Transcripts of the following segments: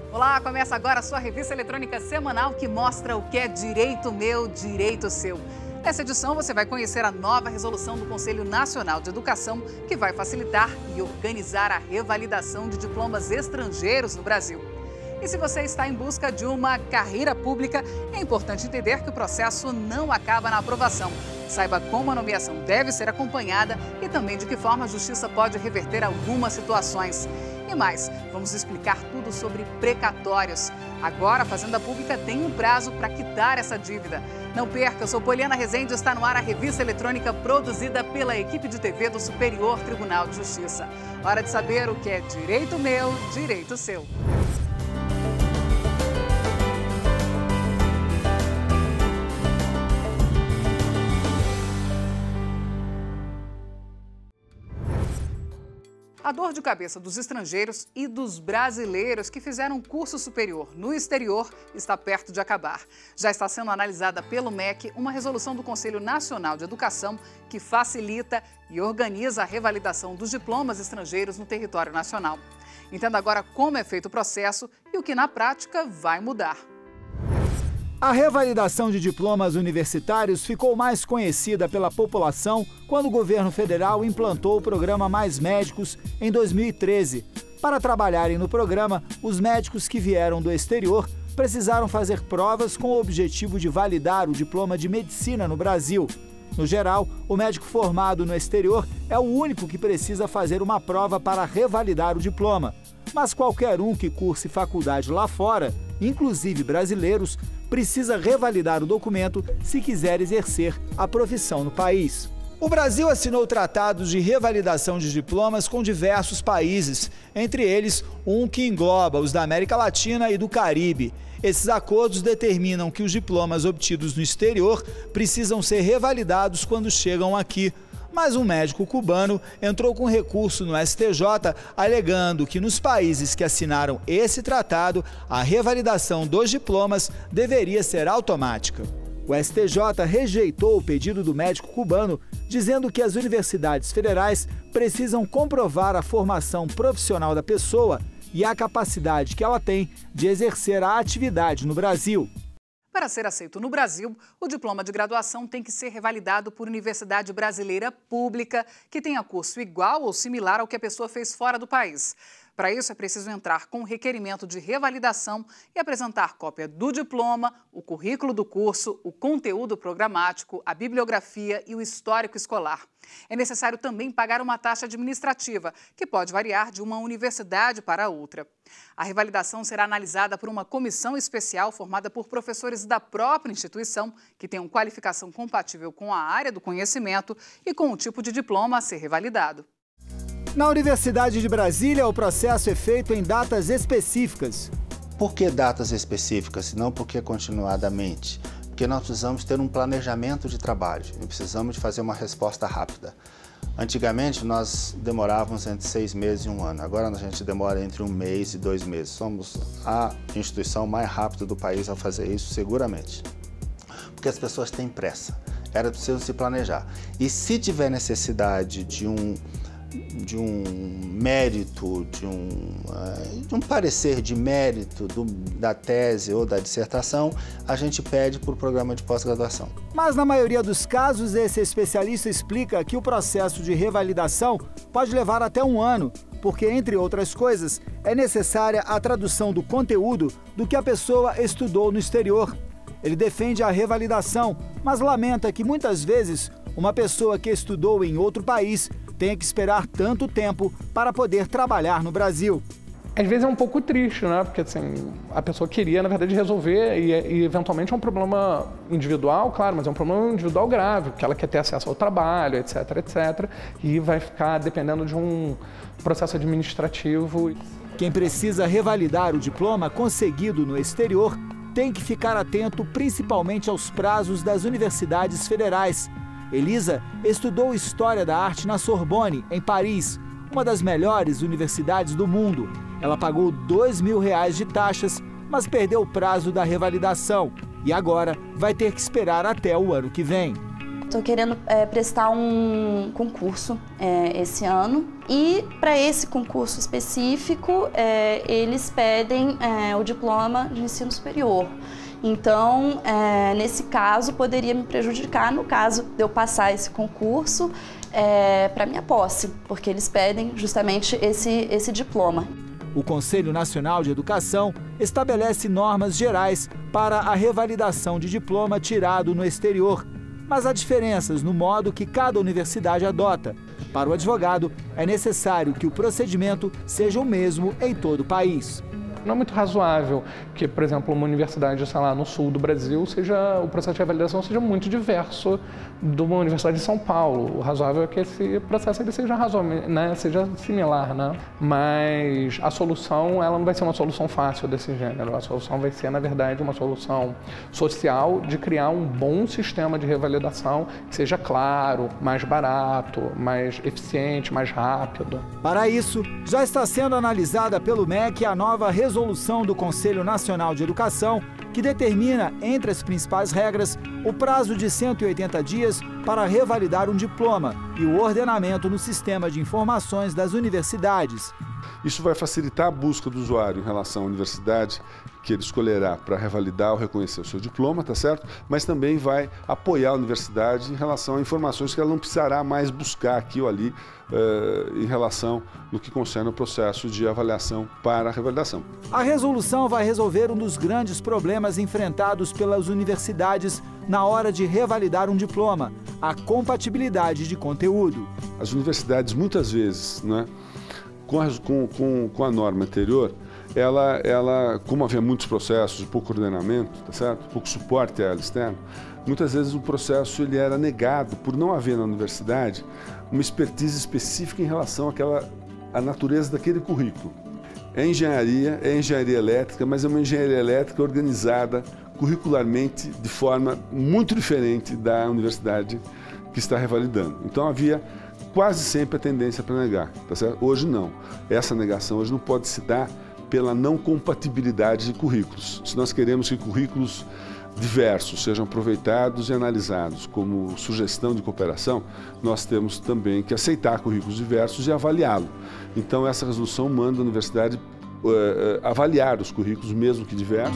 Olá, começa agora a sua revista eletrônica semanal que mostra o que é direito meu, direito seu. Nessa edição você vai conhecer a nova resolução do Conselho Nacional de Educação que vai facilitar e organizar a revalidação de diplomas estrangeiros no Brasil. E se você está em busca de uma carreira pública, é importante entender que o processo não acaba na aprovação. Saiba como a nomeação deve ser acompanhada e também de que forma a Justiça pode reverter algumas situações. E mais, vamos explicar tudo sobre precatórios. Agora a Fazenda Pública tem um prazo para quitar essa dívida. Não perca, eu sou Poliana Rezende e está no ar a revista eletrônica produzida pela equipe de TV do Superior Tribunal de Justiça. Hora de saber o que é direito meu, direito seu. A dor de cabeça dos estrangeiros e dos brasileiros que fizeram curso superior no exterior está perto de acabar. Já está sendo analisada pelo MEC uma resolução do Conselho Nacional de Educação que facilita e organiza a revalidação dos diplomas estrangeiros no território nacional. Entenda agora como é feito o processo e o que na prática vai mudar. A revalidação de diplomas universitários ficou mais conhecida pela população quando o governo federal implantou o programa Mais Médicos em 2013. Para trabalharem no programa, os médicos que vieram do exterior precisaram fazer provas com o objetivo de validar o diploma de medicina no Brasil. No geral, o médico formado no exterior é o único que precisa fazer uma prova para revalidar o diploma. Mas qualquer um que curse faculdade lá fora, inclusive brasileiros, precisa revalidar o documento se quiser exercer a profissão no país. O Brasil assinou tratados de revalidação de diplomas com diversos países, entre eles um que engloba os da América Latina e do Caribe. Esses acordos determinam que os diplomas obtidos no exterior precisam ser revalidados quando chegam aqui. Mas um médico cubano entrou com recurso no STJ alegando que nos países que assinaram esse tratado, a revalidação dos diplomas deveria ser automática. O STJ rejeitou o pedido do médico cubano, dizendo que as universidades federais precisam comprovar a formação profissional da pessoa e a capacidade que ela tem de exercer a atividade no Brasil. Para ser aceito no Brasil, o diploma de graduação tem que ser revalidado por universidade brasileira pública que tenha curso igual ou similar ao que a pessoa fez fora do país. Para isso, é preciso entrar com o requerimento de revalidação e apresentar cópia do diploma, o currículo do curso, o conteúdo programático, a bibliografia e o histórico escolar. É necessário também pagar uma taxa administrativa, que pode variar de uma universidade para outra. A revalidação será analisada por uma comissão especial formada por professores da própria instituição, que tenham qualificação compatível com a área do conhecimento e com o tipo de diploma a ser revalidado. Na Universidade de Brasília, o processo é feito em datas específicas. Por que datas específicas, se não porque continuadamente? Porque nós precisamos ter um planejamento de trabalho e precisamos de fazer uma resposta rápida. Antigamente, nós demorávamos entre 6 meses e 1 ano. Agora, a gente demora entre 1 mês e 2 meses. Somos a instituição mais rápida do país a fazer isso, seguramente. Porque as pessoas têm pressa. Era preciso se planejar. E se tiver necessidade de um mérito, de um parecer de mérito da tese ou da dissertação, a gente pede por programa de pós-graduação. Mas na maioria dos casos, esse especialista explica que o processo de revalidação pode levar até 1 ano, porque, entre outras coisas, é necessária a tradução do conteúdo do que a pessoa estudou no exterior. Ele defende a revalidação, mas lamenta que muitas vezes uma pessoa que estudou em outro país tenha que esperar tanto tempo para poder trabalhar no Brasil. Às vezes é um pouco triste, né? Porque assim, a pessoa queria, na verdade, resolver e eventualmente é um problema individual, claro, mas é um problema individual grave, porque ela quer ter acesso ao trabalho, etc, etc, e vai ficar dependendo de um processo administrativo. Quem precisa revalidar o diploma conseguido no exterior tem que ficar atento principalmente aos prazos das universidades federais. Elisa estudou História da Arte na Sorbonne, em Paris, uma das melhores universidades do mundo. Ela pagou R$2.000 de taxas, mas perdeu o prazo da revalidação e agora vai ter que esperar até o ano que vem. Estou querendo prestar um concurso esse ano e para esse concurso específico eles pedem o diploma de ensino superior. Então, nesse caso, poderia me prejudicar no caso de eu passar esse concurso para minha posse, porque eles pedem justamente esse diploma. O Conselho Nacional de Educação estabelece normas gerais para a revalidação de diploma tirado no exterior, mas há diferenças no modo que cada universidade adota. Para o advogado, é necessário que o procedimento seja o mesmo em todo o país. Não é muito razoável que, por exemplo, uma universidade, sei lá, no sul do Brasil, o processo de revalidação seja muito diverso de uma universidade de São Paulo. O razoável é que esse processo ele seja razoável, né? Seja similar, né? Mas a solução, ela não vai ser uma solução fácil desse gênero. A solução vai ser, na verdade, uma solução social de criar um bom sistema de revalidação que seja claro, mais barato, mais eficiente, mais rápido. Para isso, já está sendo analisada pelo MEC a nova resolução do Conselho Nacional de Educação, que determina, entre as principais regras, o prazo de 180 dias para revalidar um diploma e o ordenamento no sistema de informações das universidades. Isso vai facilitar a busca do usuário em relação à universidade que ele escolherá para revalidar ou reconhecer o seu diploma, tá certo? Mas também vai apoiar a universidade em relação a informações que ela não precisará mais buscar aqui ou ali em relação no que concerne o processo de avaliação para a revalidação. A resolução vai resolver um dos grandes problemas enfrentados pelas universidades na hora de revalidar um diploma, a compatibilidade de conteúdo. As universidades, muitas vezes, né, com a norma anterior, ela, como havia muitos processos de pouco ordenamento, tá certo? Pouco suporte a ela externo, muitas vezes o processo ele era negado por não haver na universidade uma expertise específica em relação à natureza daquele currículo. É engenharia elétrica, mas é uma engenharia elétrica organizada curricularmente de forma muito diferente da universidade que está revalidando. Então havia quase sempre a tendência para negar, tá certo? Hoje não. Essa negação hoje não pode se dar pela não compatibilidade de currículos. Se nós queremos que currículos diversos sejam aproveitados e analisados como sugestão de cooperação, nós temos também que aceitar currículos diversos e avaliá-lo. Então essa resolução manda a universidade avaliar os currículos, mesmo que diversos.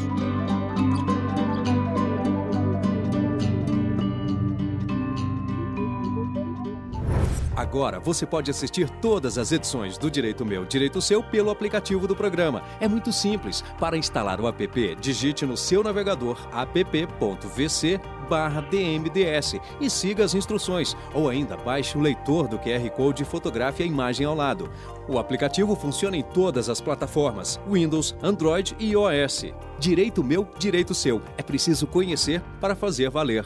Agora você pode assistir todas as edições do Direito Meu, Direito Seu pelo aplicativo do programa. É muito simples. Para instalar o app, digite no seu navegador app.vc/dmds e siga as instruções. Ou ainda baixe o leitor do QR Code e fotografe a imagem ao lado. O aplicativo funciona em todas as plataformas, Windows, Android e iOS. Direito Meu, Direito Seu. É preciso conhecer para fazer valer.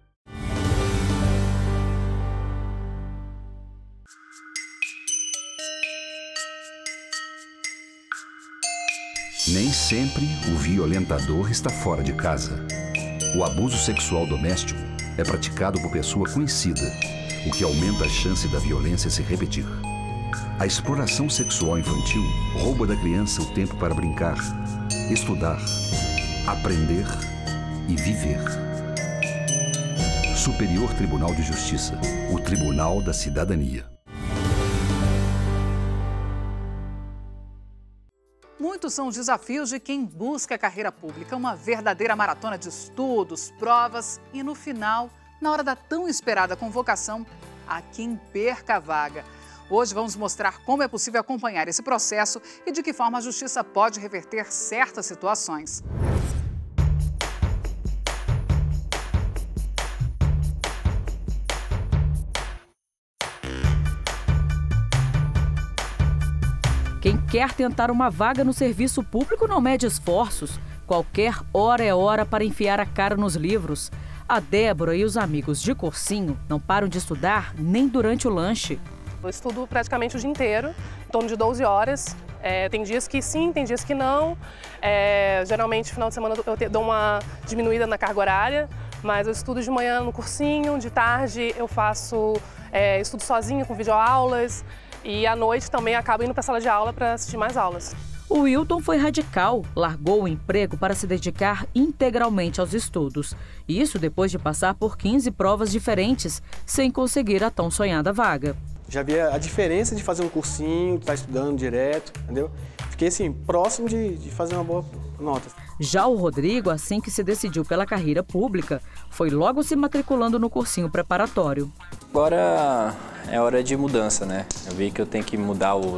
Nem sempre o violentador está fora de casa. O abuso sexual doméstico é praticado por pessoa conhecida, o que aumenta a chance da violência se repetir. A exploração sexual infantil rouba da criança o tempo para brincar, estudar, aprender e viver. Superior Tribunal de Justiça, o Tribunal da Cidadania. Muitos são os desafios de quem busca a carreira pública, uma verdadeira maratona de estudos, provas e, no final, na hora da tão esperada convocação, há quem perca a vaga. Hoje vamos mostrar como é possível acompanhar esse processo e de que forma a Justiça pode reverter certas situações. Quem quer tentar uma vaga no serviço público não mede esforços. Qualquer hora é hora para enfiar a cara nos livros. A Débora e os amigos de cursinho não param de estudar nem durante o lanche. Eu estudo praticamente o dia inteiro, em torno de 12 horas. Tem dias que sim, tem dias que não. Geralmente, no final de semana, eu dou uma diminuída na carga horária, mas eu estudo de manhã no cursinho, de tarde eu faço estudo sozinha com videoaulas. E à noite também acabo indo para a sala de aula para assistir mais aulas. O Wilton foi radical, largou o emprego para se dedicar integralmente aos estudos. Isso depois de passar por 15 provas diferentes, sem conseguir a tão sonhada vaga. Já vi a diferença de fazer um cursinho, estar estudando direto, entendeu? Fiquei assim, próximo de fazer uma boa nota. Já o Rodrigo, assim que se decidiu pela carreira pública, foi logo se matriculando no cursinho preparatório. Agora é hora de mudança, né? Eu vi que eu tenho que mudar o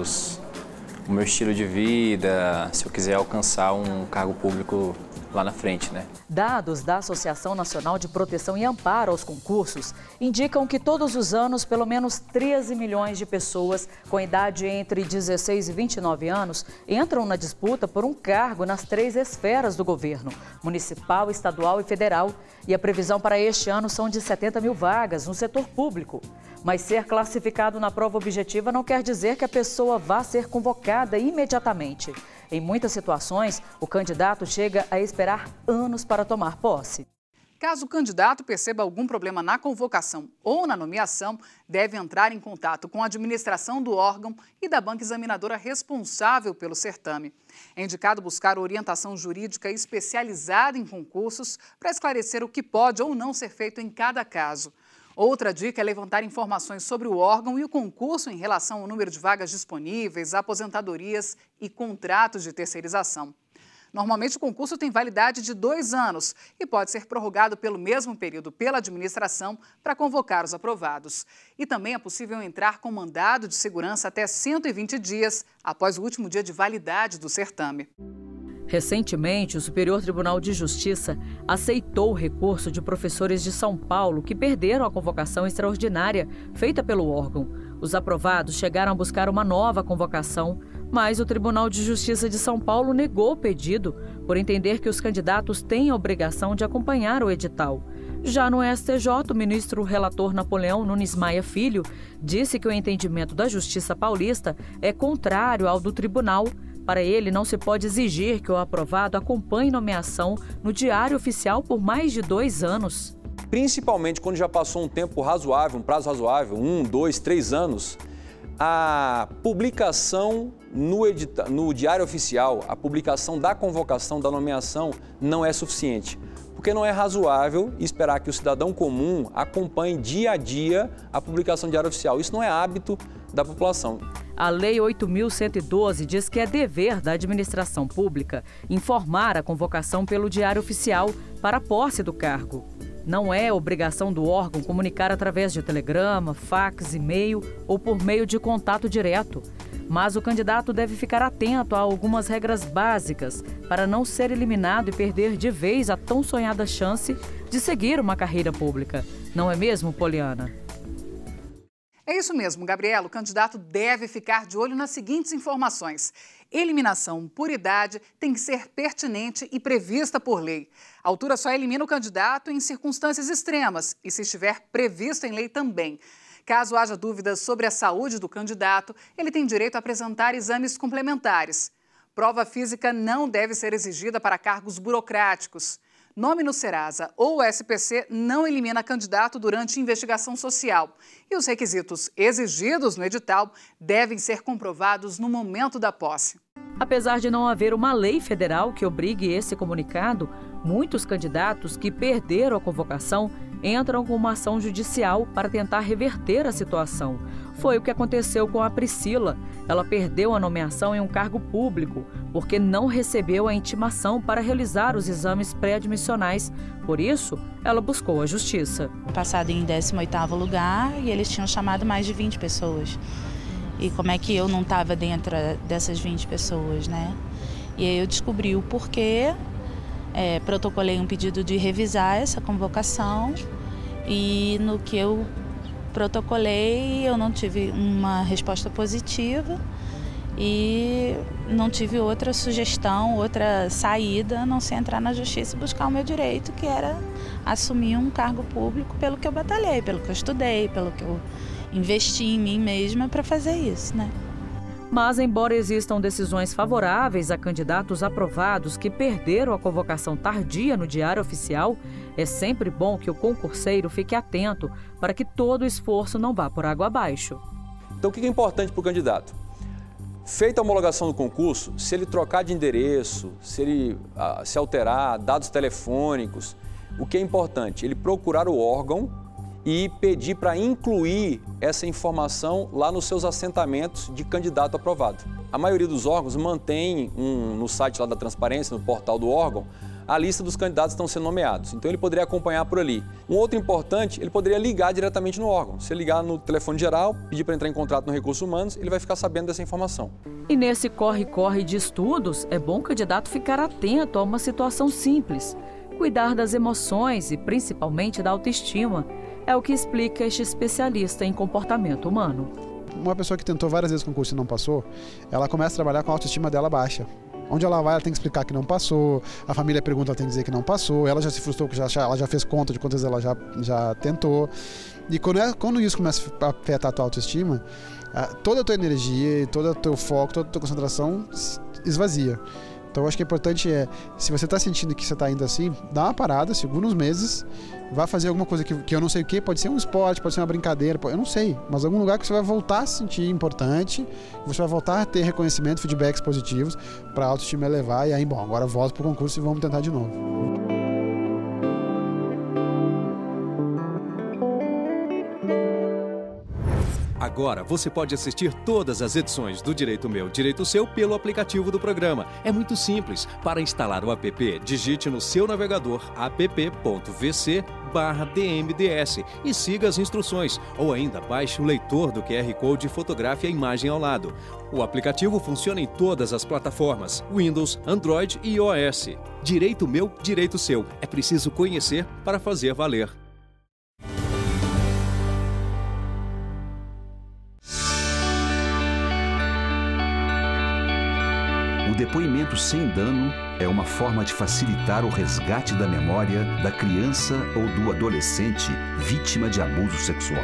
meu estilo de vida, se eu quiser alcançar um cargo público lá na frente, né? Dados da Associação Nacional de Proteção e Amparo aos Concursos indicam que todos os anos, pelo menos 13 milhões de pessoas com idade entre 16 e 29 anos entram na disputa por um cargo nas 3 esferas do governo, municipal, estadual e federal. E a previsão para este ano são de 70 mil vagas no setor público. Mas ser classificado na prova objetiva não quer dizer que a pessoa vá ser convocada imediatamente. Em muitas situações, o candidato chega a esperar anos para tomar posse. Caso o candidato perceba algum problema na convocação ou na nomeação, deve entrar em contato com a administração do órgão e da banca examinadora responsável pelo certame. É indicado buscar orientação jurídica especializada em concursos para esclarecer o que pode ou não ser feito em cada caso. Outra dica é levantar informações sobre o órgão e o concurso em relação ao número de vagas disponíveis, aposentadorias e contratos de terceirização. Normalmente, o concurso tem validade de 2 anos e pode ser prorrogado pelo mesmo período pela administração para convocar os aprovados. E também é possível entrar com mandado de segurança até 120 dias após o último dia de validade do certame. Recentemente, o Superior Tribunal de Justiça aceitou o recurso de professores de São Paulo que perderam a convocação extraordinária feita pelo órgão. Os aprovados chegaram a buscar uma nova convocação, mas o Tribunal de Justiça de São Paulo negou o pedido por entender que os candidatos têm a obrigação de acompanhar o edital. Já no STJ, o ministro relator Napoleão Nunes Maia Filho disse que o entendimento da Justiça Paulista é contrário ao do tribunal. Para ele, não se pode exigir que o aprovado acompanhe nomeação no Diário Oficial por mais de 2 anos. Principalmente quando já passou um tempo razoável, um prazo razoável, 1, 2, 3 anos, a publicação no Diário Oficial, a publicação da convocação, da nomeação, não é suficiente. Porque não é razoável esperar que o cidadão comum acompanhe dia a dia a publicação do Diário Oficial. Isso não é hábito da população. A Lei 8.112 diz que é dever da administração pública informar a convocação pelo Diário Oficial para a posse do cargo. Não é obrigação do órgão comunicar através de telegrama, fax, e-mail ou por meio de contato direto. Mas o candidato deve ficar atento a algumas regras básicas para não ser eliminado e perder de vez a tão sonhada chance de seguir uma carreira pública. Não é mesmo, Poliana? É isso mesmo, Gabriela. O candidato deve ficar de olho nas seguintes informações. Eliminação por idade tem que ser pertinente e prevista por lei. A altura só elimina o candidato em circunstâncias extremas e se estiver previsto em lei também. Caso haja dúvidas sobre a saúde do candidato, ele tem direito a apresentar exames complementares. Prova física não deve ser exigida para cargos burocráticos. Nome no Serasa ou SPC não elimina candidato durante investigação social. E os requisitos exigidos no edital devem ser comprovados no momento da posse. Apesar de não haver uma lei federal que obrigue esse comunicado, muitos candidatos que perderam a convocação entram com uma ação judicial para tentar reverter a situação. Foi o que aconteceu com a Priscila. Ela perdeu a nomeação em um cargo público porque não recebeu a intimação para realizar os exames pré-admissionais. Por isso, ela buscou a justiça. Passado em 18º lugar e eles tinham chamado mais de 20 pessoas. E como é que eu não estava dentro dessas 20 pessoas, né? E aí eu descobri o porquê, protocolei um pedido de revisar essa convocação e no que eu protocolei eu não tive uma resposta positiva e não tive outra sugestão, outra saída, a não ser entrar na justiça e buscar o meu direito, que era assumir um cargo público pelo que eu batalhei, pelo que eu estudei, pelo que eu investi em mim mesma para fazer isso, né? Mas, embora existam decisões favoráveis a candidatos aprovados que perderam a convocação tardia no Diário Oficial, é sempre bom que o concurseiro fique atento para que todo o esforço não vá por água abaixo. Então, o que é importante para o candidato? Feita a homologação do concurso, se ele trocar de endereço, se ele se alterar, dados telefônicos, o que é importante? Ele procurar o órgão e pedir para incluir essa informação lá nos seus assentamentos de candidato aprovado. A maioria dos órgãos mantém no site lá da transparência, no portal do órgão, a lista dos candidatos que estão sendo nomeados. Então ele poderia acompanhar por ali. Um outro importante, ele poderia ligar diretamente no órgão. Se ele ligar no telefone geral, pedir para entrar em contato no Recursos Humanos, ele vai ficar sabendo dessa informação. E nesse corre-corre de estudos, é bom o candidato ficar atento a uma situação simples. Cuidar das emoções e principalmente da autoestima. É o que explica este especialista em comportamento humano. Uma pessoa que tentou várias vezes o concurso e não passou, ela começa a trabalhar com a autoestima dela baixa. Onde ela vai, ela tem que explicar que não passou, a família pergunta, ela tem que dizer que não passou, ela já se frustrou, porque ela já fez conta de quantas vezes ela já tentou. E quando isso começa a afetar a tua autoestima, toda a tua energia, todo o teu foco, toda a tua concentração esvazia. Então eu acho que é importante se você está sentindo que você está indo assim, dá uma parada, segura uns meses, vai fazer alguma coisa que eu não sei o que, pode ser um esporte, pode ser uma brincadeira, eu não sei, mas algum lugar que você vai voltar a se sentir importante, você vai voltar a ter reconhecimento, feedbacks positivos para a autoestima elevar e aí, bom, agora volto para o concurso e vamos tentar de novo. Agora você pode assistir todas as edições do Direito Meu, Direito Seu pelo aplicativo do programa. É muito simples. Para instalar o app, digite no seu navegador app.vc/dmds e siga as instruções. Ou ainda baixe o leitor do QR Code e fotografe a imagem ao lado. O aplicativo funciona em todas as plataformas, Windows, Android e iOS. Direito Meu, Direito Seu. É preciso conhecer para fazer valer. O depoimento sem dano é uma forma de facilitar o resgate da memória da criança ou do adolescente vítima de abuso sexual.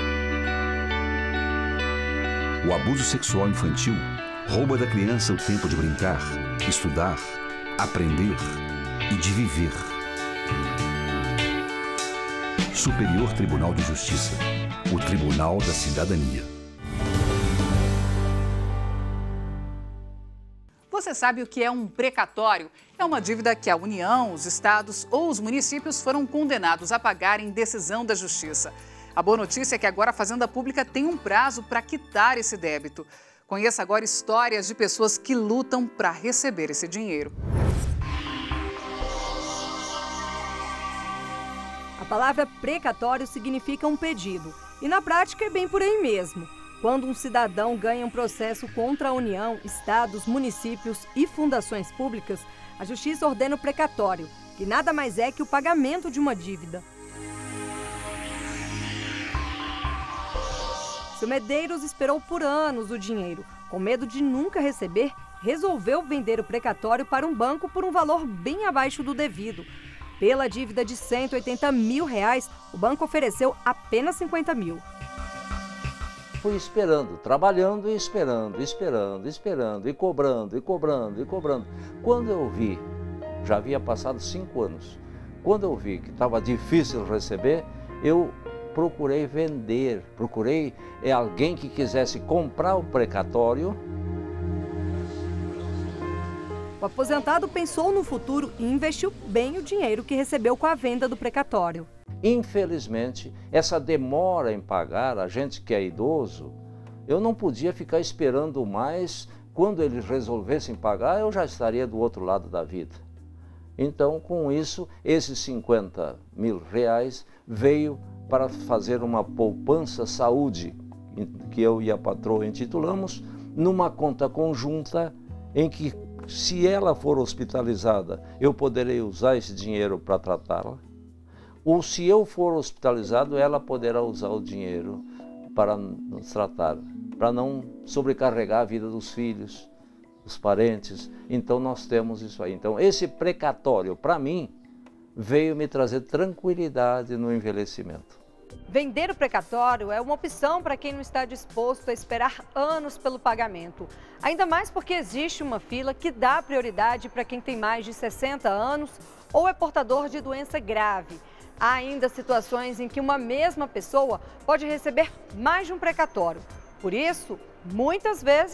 O abuso sexual infantil rouba da criança o tempo de brincar, estudar, aprender e de viver. Superior Tribunal de Justiça, o Tribunal da Cidadania. Você sabe o que é um precatório? É uma dívida que a União, os estados ou os municípios foram condenados a pagar em decisão da Justiça. A boa notícia é que agora a Fazenda Pública tem um prazo para quitar esse débito. Conheça agora histórias de pessoas que lutam para receber esse dinheiro. A palavra precatório significa um pedido. E na prática é bem por aí mesmo. Quando um cidadão ganha um processo contra a União, estados, municípios e fundações públicas, a Justiça ordena o precatório, que nada mais é que o pagamento de uma dívida. Seu Medeiros esperou por anos o dinheiro. Com medo de nunca receber, resolveu vender o precatório para um banco por um valor bem abaixo do devido. Pela dívida de R$180 mil, o banco ofereceu apenas 50 mil. Fui esperando, trabalhando e esperando, e cobrando. Quando eu vi, já havia passado 5 anos, quando eu vi que estava difícil receber, eu procurei vender, procurei alguém que quisesse comprar o precatório. O aposentado pensou no futuro e investiu bem o dinheiro que recebeu com a venda do precatório. Infelizmente, essa demora em pagar, a gente que é idoso, eu não podia ficar esperando mais. Quando eles resolvessem pagar, eu já estaria do outro lado da vida. Então, com isso, esses 50 mil reais veio para fazer uma poupança saúde, que eu e a patroa intitulamos, numa conta conjunta em que, se ela for hospitalizada, eu poderei usar esse dinheiro para tratá-la. Ou se eu for hospitalizado, ela poderá usar o dinheiro para nos tratar, para não sobrecarregar a vida dos filhos, dos parentes. Então nós temos isso aí. Então esse precatório, para mim, veio me trazer tranquilidade no envelhecimento. Vender o precatório é uma opção para quem não está disposto a esperar anos pelo pagamento. Ainda mais porque existe uma fila que dá prioridade para quem tem mais de 60 anos ou é portador de doença grave. Há ainda situações em que uma mesma pessoa pode receber mais de um precatório. Por isso, muitas vezes,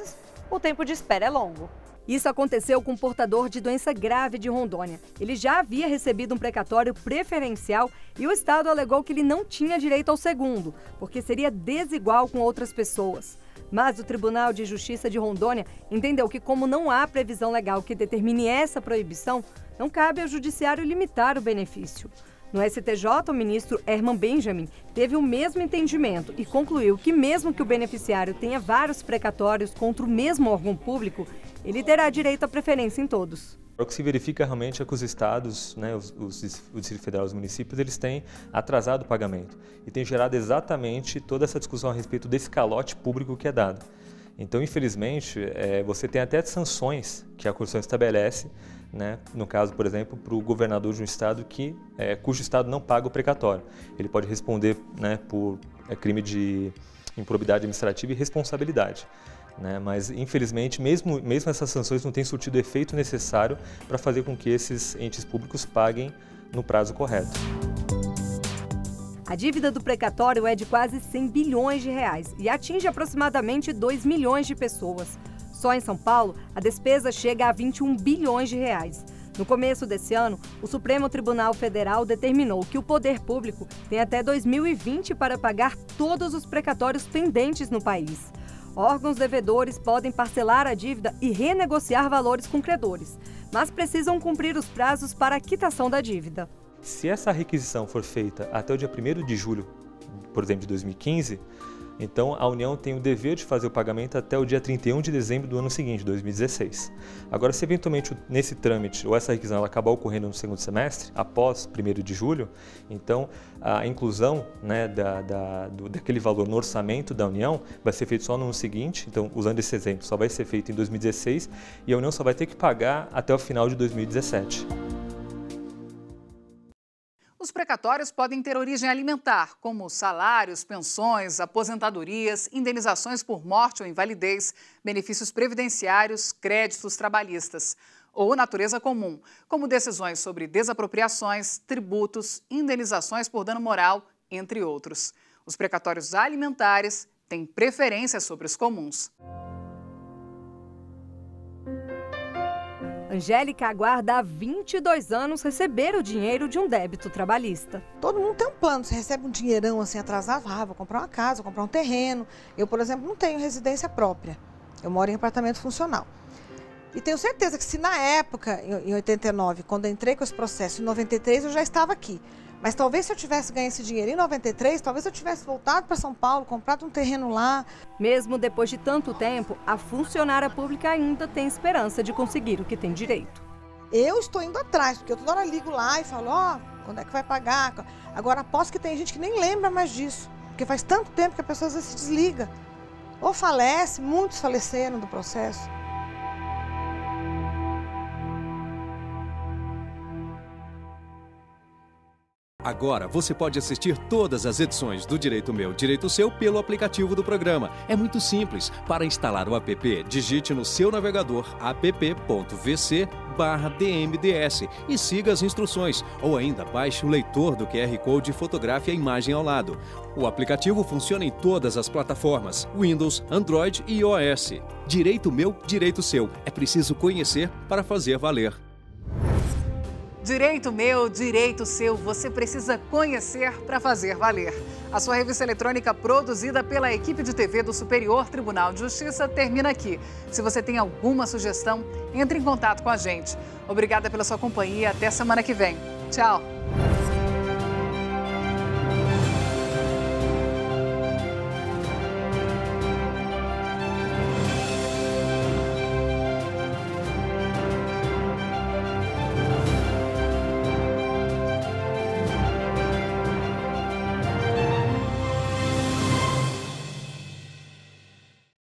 o tempo de espera é longo. Isso aconteceu com um portador de doença grave de Rondônia. Ele já havia recebido um precatório preferencial e o Estado alegou que ele não tinha direito ao segundo, porque seria desigual com outras pessoas. Mas o Tribunal de Justiça de Rondônia entendeu que, como não há previsão legal que determine essa proibição, não cabe ao Judiciário limitar o benefício. No STJ, o ministro Herman Benjamin teve o mesmo entendimento e concluiu que, mesmo que o beneficiário tenha vários precatórios contra o mesmo órgão público, ele terá direito à preferência em todos. O que se verifica realmente é que os estados, o Distrito Federal e os municípios, eles têm atrasado o pagamento e tem gerado exatamente toda essa discussão a respeito desse calote público que é dado. Então, infelizmente, você tem até sanções que a Constituição estabelece, no caso, por exemplo, para o governador de um estado cujo estado não paga o precatório. Ele pode responder por crime de improbidade administrativa e responsabilidade. Mas, infelizmente, mesmo essas sanções não têm surtido o efeito necessário para fazer com que esses entes públicos paguem no prazo correto. A dívida do precatório é de quase 100 bilhões de reais e atinge aproximadamente 2 milhões de pessoas. Só em São Paulo, a despesa chega a 21 bilhões de reais. No começo desse ano, o Supremo Tribunal Federal determinou que o poder público tem até 2020 para pagar todos os precatórios pendentes no país. Órgãos devedores podem parcelar a dívida e renegociar valores com credores, mas precisam cumprir os prazos para a quitação da dívida. Se essa requisição for feita até o dia 1º de julho, por exemplo, de 2015, então a União tem o dever de fazer o pagamento até o dia 31 de dezembro do ano seguinte, 2016. Agora, se eventualmente nesse trâmite ou essa requisição ela acabar ocorrendo no segundo semestre, após 1º de julho, então a inclusão daquele valor no orçamento da União vai ser feito só no ano seguinte. Então, usando esse exemplo, só vai ser feito em 2016 e a União só vai ter que pagar até o final de 2017. Os precatórios podem ter origem alimentar, como salários, pensões, aposentadorias, indenizações por morte ou invalidez, benefícios previdenciários, créditos trabalhistas, ou natureza comum, como decisões sobre desapropriações, tributos, indenizações por dano moral, entre outros. Os precatórios alimentares têm preferência sobre os comuns. Angélica aguarda há 22 anos receber o dinheiro de um débito trabalhista. Todo mundo tem um plano, você recebe um dinheirão assim atrasado, vou comprar uma casa, vou comprar um terreno. Eu, por exemplo, não tenho residência própria, eu moro em apartamento funcional. E tenho certeza que se na época, em 89, quando eu entrei com esse processo, em 93 eu já estava aqui. Mas talvez se eu tivesse ganho esse dinheiro em 93, talvez eu tivesse voltado para São Paulo, comprado um terreno lá. Mesmo depois de tanto tempo, a funcionária pública ainda tem esperança de conseguir o que tem direito. Eu estou indo atrás, porque eu toda hora ligo lá e falo, quando é que vai pagar? Agora, aposto que tem gente que nem lembra mais disso, porque faz tanto tempo que a pessoa às vezes se desliga. Ou falece, muitos faleceram do processo. Agora você pode assistir todas as edições do Direito Meu, Direito Seu pelo aplicativo do programa. É muito simples. Para instalar o app, digite no seu navegador app.vc/dmds e siga as instruções. Ou ainda baixe o leitor do QR Code e fotografe a imagem ao lado. O aplicativo funciona em todas as plataformas, Windows, Android e iOS. Direito Meu, Direito Seu. É preciso conhecer para fazer valer. Direito Meu, Direito Seu, você precisa conhecer para fazer valer. A sua revista eletrônica produzida pela equipe de TV do Superior Tribunal de Justiça termina aqui. Se você tem alguma sugestão, entre em contato com a gente. Obrigada pela sua companhia, até semana que vem. Tchau!